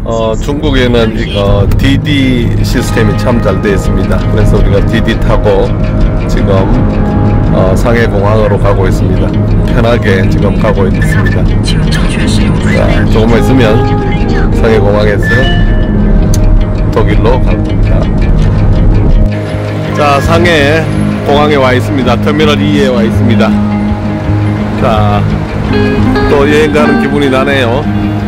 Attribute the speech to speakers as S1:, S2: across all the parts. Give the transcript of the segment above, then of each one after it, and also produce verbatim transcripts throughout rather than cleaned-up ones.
S1: 어, 중국에는 이거 디디 시스템이 참 잘 되어 있습니다. 그래서 우리가 디디 타고 지금 어, 상해공항으로 가고 있습니다. 편하게 지금 가고 있습니다. 자, 조금만 있으면 상해공항에서 독일로 갈 겁니다. 자, 상해 공항에 와 있습니다. 터미널 이에 와 있습니다. 자, 또 여행 가는 기분이 나네요.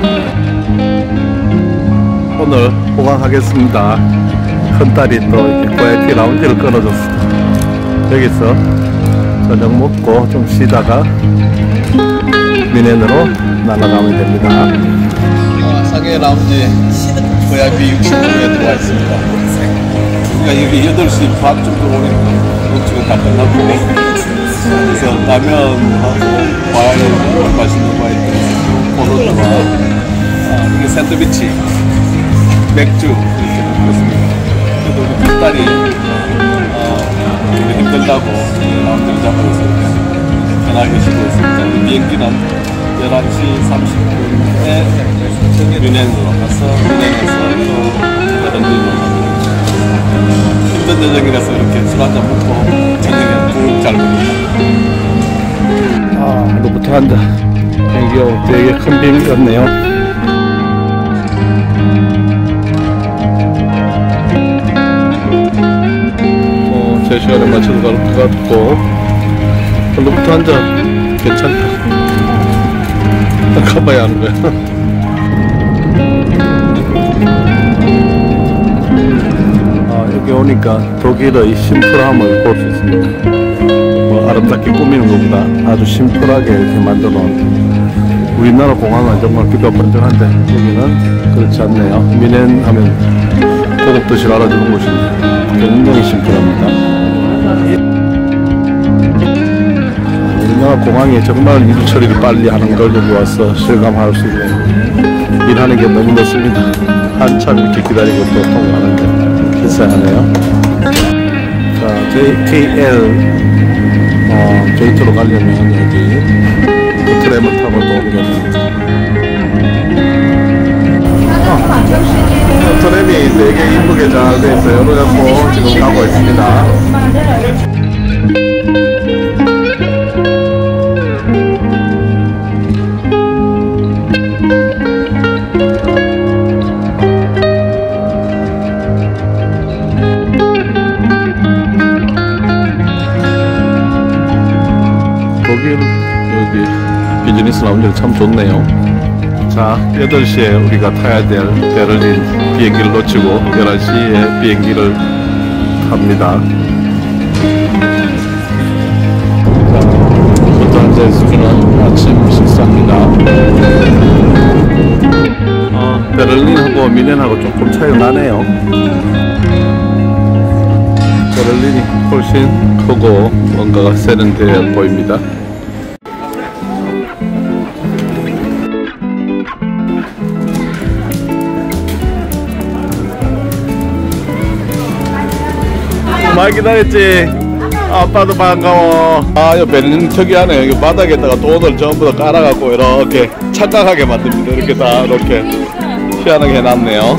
S1: 오늘 보강하겠습니다. 큰딸이 또 이렇게 브이아이피 라운지를 끊어줬습니다. 여기서 저녁 먹고 좀 쉬다가 미넨으로 날아가면 됩니다. 아, 상해 라운지 브이아이피 육십 호에 들어와 있습니다. 그러니까 여기 여덟 시 반쯤 들어오니까 지금 다 끝났고, 그래서 라면하고 과일, 맛있는 과일, 포도주와 아, 이게 샌드위치, 맥주 이렇게 먹고 있습니다. 그래도 우리 큰딸이 어, 힘들다고 라운지를 잡아줬으니까 편하게 쉬고 있습니다. 비행기는 열한 시 삼십 분에 뮌헨으로 가서 뮌헨에서 또 베를린으로 갑니다. 힘든 여정이라서 이렇게 술 한잔 먹고 저녁에 푹 잘 먹습니다. 아, 로부터 한다. 비행기가 되게 큰 비행기 같네요. 어, 제 시간에 맞춰서 갈 것 같고, 로부터 한자 괜찮다. 가봐야 하는 거야. 여기 오니까 독일의 심플함을 볼 수 있습니다. 뭐 아름답게 꾸미는 것보다 아주 심플하게 이렇게 만들어 놓은, 우리나라 공항은 정말 비가 번쩍한데 여기는 그렇지 않네요. 뮌헨 하면 고급도시를 알아주는 곳입니다. 굉장히 심플합니다. 우리나라 공항이 정말 일 처리를 빨리 하는 걸 여기 와서 실감할 수 있는, 일하는 게 너무 늦습니다. 한참 이렇게 기다리고 또 통과하는데 비싸하네요. 자, 케이엘 어, 제이투로 가려면 여기 트램을 타고 또 옮겨야 됩니다. 어, 트램이 되게 이쁘게 잘 되어 있어요. 그래갖고 지금 가고 있습니다. 독일 여기 비즈니스 라운지가 참 좋네요. 자, 여덟 시에 우리가 타야 될 베를린 비행기를 놓치고 열한 시에 비행기를 탑니다. 자, 먼저 앉아있을 주는 아침 식사입니다. 어, 베를린하고 뮌헨하고 조금 차이가 나네요. 베를린이 훨씬 크고 뭔가가 세련되어 보입니다. 많이 기다렸지? 아빠도 반가워. 아, 이 베를린 특이하네. 여기 바닥에다가 돈을 전부 다 깔아갖고 이렇게 착각하게 만듭니다. 이렇게 다 이렇게 희한하게 해놨네요.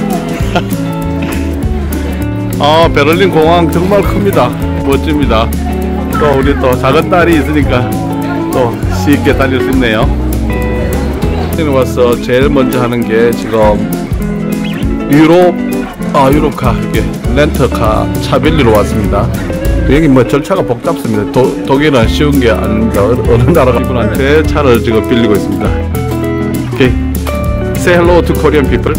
S1: 아, 베를린 공항 정말 큽니다. 멋집니다. 또 우리 또 작은 딸이 있으니까 또 쉽게 달릴 수 있네요. 여기 와서 제일 먼저 하는 게 지금 유럽 아 유럽카 이게 렌터카 차 빌리러 왔습니다. 여기 뭐 절차가 복잡습니다. 도, 독일은 쉬운 게 아닙니다. 어느 나라가 이분한테 차를 지금 빌리고 있습니다. 오케이. Say hello to Korean people.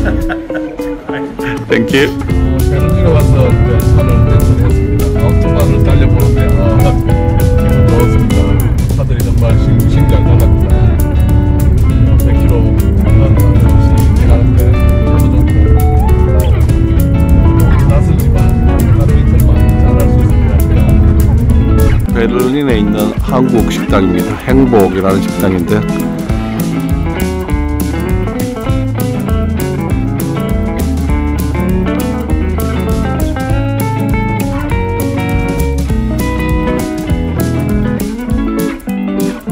S1: Thank you. 베를린에 와서 이제 차를 렌트했습니다. 아우토반을 달려보는데 아, 기분 좋았습니다. 차들이 정말 싱싱 잘 나갑니다. 백 킬로미터 가는데 차도 좋고 낯설지만 하루 이틀만 잘할 수 있습니다. 베를린에 있는 한국 식당입니다. 행복이라는 식당인데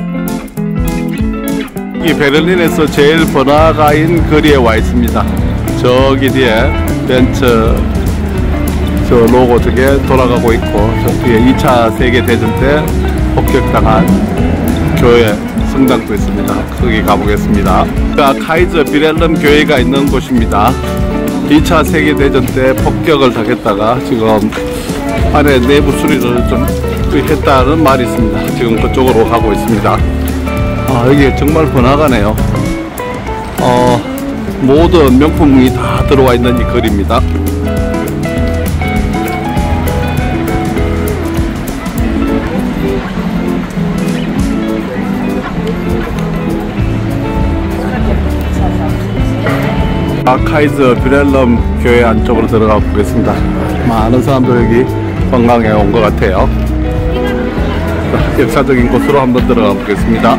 S1: 이 베를린에서 제일 번화가인 거리에 와 있습니다. 저기 뒤에 벤츠 저 로고 저게 돌아가고 있고, 저 뒤에 이 차 세계대전 때 폭격당한 교회 성당도 있습니다. 거기 가보겠습니다. 카이저 비렐름 교회가 있는 곳입니다. 이 차 세계대전 때 폭격을 당했다가 지금 안에 내부 수리를 좀 했다는 말이 있습니다. 지금 그쪽으로 가고 있습니다. 아, 여기 정말 번화가네요. 어, 모든 명품이 다 들어와 있는 이 거리입니다. 카이저 비렐름 교회 안쪽으로 들어가 보겠습니다. 많은 사람들 여기 관광에 온 것 같아요. 자, 역사적인 곳으로 한번 들어가 보겠습니다.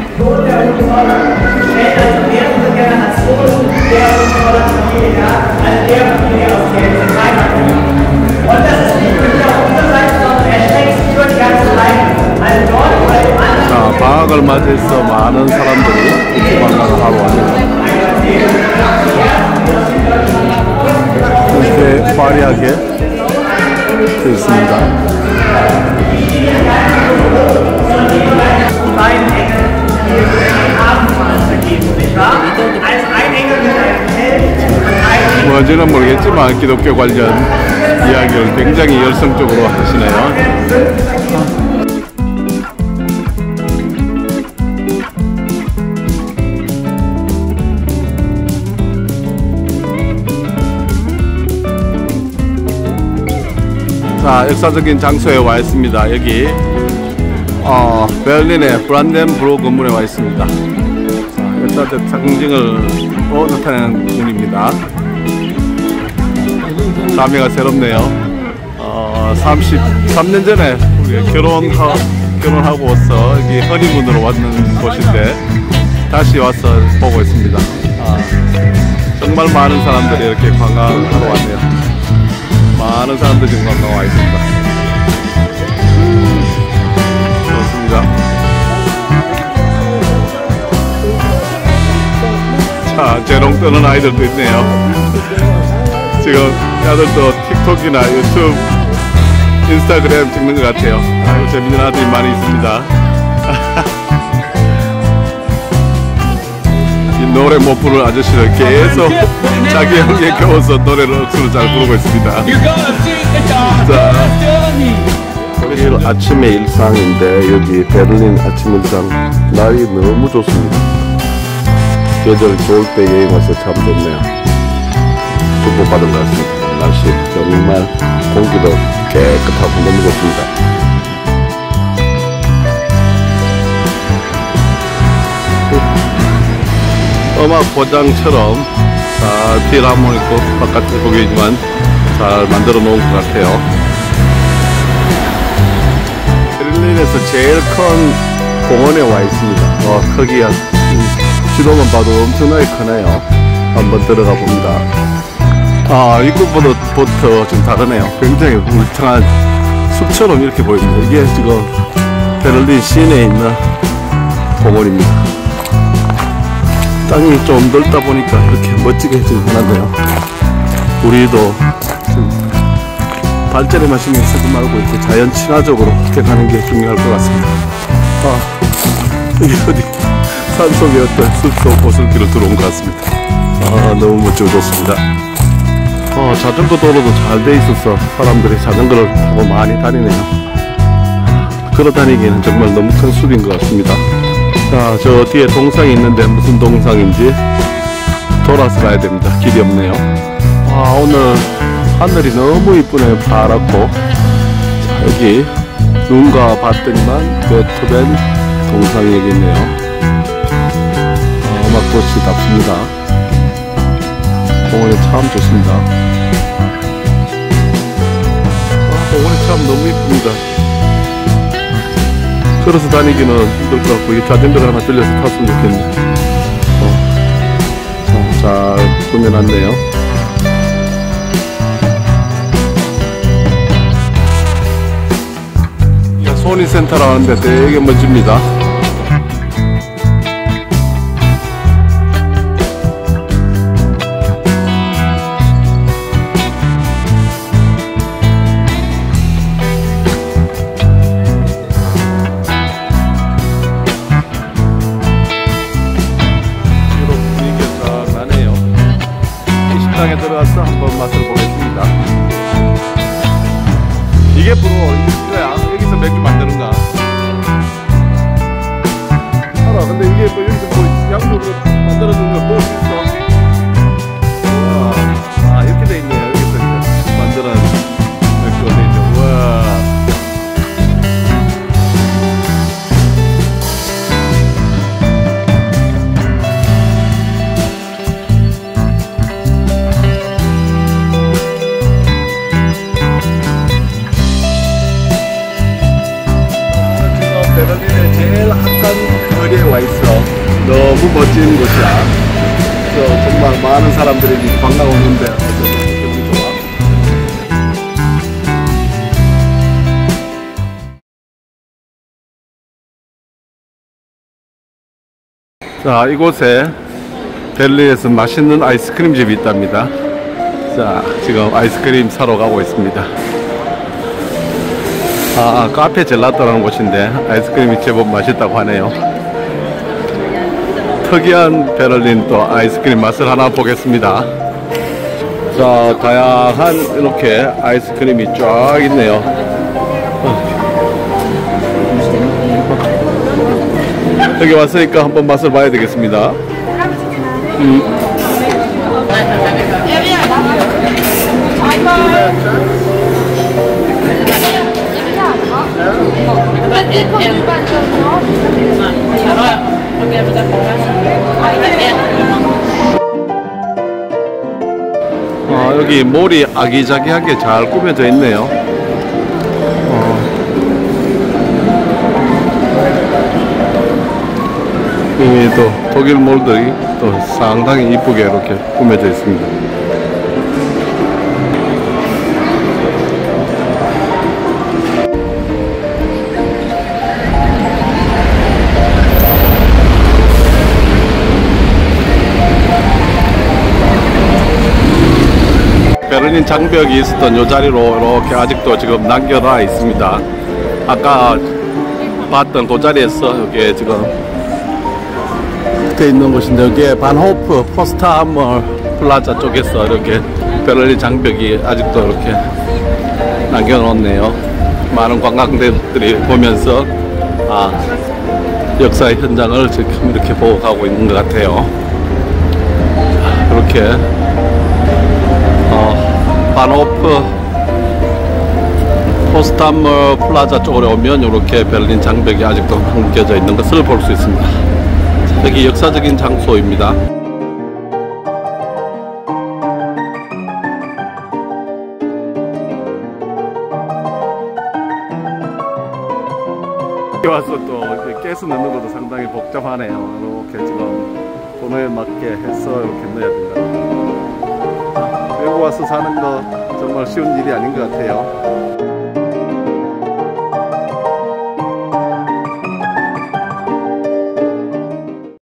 S1: 자, 방학을 맞이해서 많은 사람들이 이렇게 관광을 하러 왔네요. 이렇게 화려하게 되어 있습니다. 뭔지는 모르겠지만 기독교 관련 이야기를 굉장히 열성적으로 하시네요. 자, 역사적인 장소에 와 있습니다. 여기 어, 베를린의 브란덴부르크 건물에 와 있습니다. 자, 역사적 상징을 어, 나타내는 부분입니다. 감회가 새롭네요. 어, 삼십삼 년 전에 우리가 결혼하, 결혼하고 와서 여기 허니문으로 왔는 곳인데 다시 와서 보고 있습니다. 아, 정말 많은 사람들이 이렇게 관광하러 왔네요. 많은 사람들이 지금 관광 와 있습니다. 좋습니다. 자, 재롱 뜨는 아이들도 있네요. 지금 아들도 틱톡이나 유튜브, 인스타그램 찍는 것 같아요. 아유, 재밌는 아들이 많이 있습니다. 이 노래 못 부르는 아저씨를 계속 자기 형에 겨워서 노래를 억수로 잘 부르고 있습니다. 자, 내일 아침의 일상인데 여기 베를린 아침 일상 날이 너무 좋습니다. 계절 좋을 때 여행 와서 참 좋네요. 축복받은 것 같습니다. 날씨 정말 공기도 깨끗하고 너무 좋습니다. 음악 포장처럼 자, 필하모니도 바깥에 보이지만 잘 만들어 놓은 것 같아요. 베를린에서 제일 큰 공원에 와 있습니다. 어, 크기가 지도만 봐도 엄청나게 크네요. 한번 들어가 봅니다. 아, 입구부터 좀 다르네요. 굉장히 울창한 숲처럼 이렇게 보입니다. 이게 지금 베를린 시내에 있는 공원입니다. 땅이 좀 넓다 보니까 이렇게 멋지게 지금 해놨네요. 우리도 좀 발전에만 신경 쓰지 말고 이렇게 자연 친화적으로 이렇게 가는 게 중요할 것 같습니다. 아, 이게 어디 산속에 어떤 숲속 오솔길을 들어온 것 같습니다. 아, 너무 멋지고 좋습니다. 어, 자전거 도로도 잘 돼 있어서 사람들이 자전거를 타고 많이 다니네요. 걸어 다니기에는 정말 너무 큰 숲인 것 같습니다. 자, 저 뒤에 동상이 있는데 무슨 동상인지 돌아서 가야 됩니다. 길이 없네요. 아, 오늘 하늘이 너무 이쁘네요. 파랗고. 자, 여기 눈과 봤더니만 베토벤 동상이 여기 있네요. 아, 음악도시 답습니다. 공원이 참 좋습니다. 아, 공원이 참 너무 이쁩니다. 걸어서 다니기는 힘들 것 같고, 이 자전거를 하나 들려서 탔으면 좋겠네. 어. 자, 잘 꾸며놨네요. 소니센터라고 하는데 되게 멋집니다. 식당에 들어가서 한번 맛을 보겠습니다. 이게 프로 이거야. 여기서 맥주 만드는가? 알아. 근데 이게 뭐 여기서 뭐 양쪽으로 만들어주는 거 볼 수 있어? 우와. 아 이렇게 돼 있네요. 여기서 이제 만드는 맥주가 돼 있죠. 우와. 베를린의 제일 핫한 거리에 와 있어. 너무 멋진 곳이야. 그래서 정말 많은 사람들이 관광 오는데 너무 좋아. 자, 이곳에 베를린에서 맛있는 아이스크림 집이 있답니다. 자, 지금 아이스크림 사러 가고 있습니다. 아, 카페 젤라또라는 곳인데 아이스크림이 제법 맛있다고 하네요. 특이한 베를린 또 아이스크림 맛을 하나 보겠습니다. 자, 다양한 이렇게 아이스크림이 쫙 있네요. 여기 왔으니까 한번 맛을 봐야 되겠습니다. 음. 아, 여기 몰이 아기자기하게 잘 꾸며져 있네요. 어. 이 또 독일 몰들이 또 상당히 이쁘게 이렇게 꾸며져 있습니다. 베를린 장벽이 있었던 이 자리로 이렇게 아직도 지금 남겨놔 있습니다. 아까 봤던 그 자리에서 여기에 지금 붙어 있는 곳인데, 여기에 반호프 포스트함머 플라자 쪽에서 이렇게 베를린 장벽이 아직도 이렇게 남겨놓았네요. 많은 관광객들이 보면서 아, 역사의 현장을 지금 이렇게 보고 가고 있는 것 같아요. 이렇게 어, 반호프 포스트함머 플라자 쪽으로 오면 이렇게 베를린 장벽이 아직도 묶여져 있는 것을 볼 수 있습니다. 여기 역사적인 장소입니다. 여기 와서 또 가스 넣는 것도 상당히 복잡하네요. 이렇게 지금 번호에 맞게 해서 이렇게 넣어야 된다. 외국 와서 사는 거 정말 쉬운 일이 아닌 것 같아요.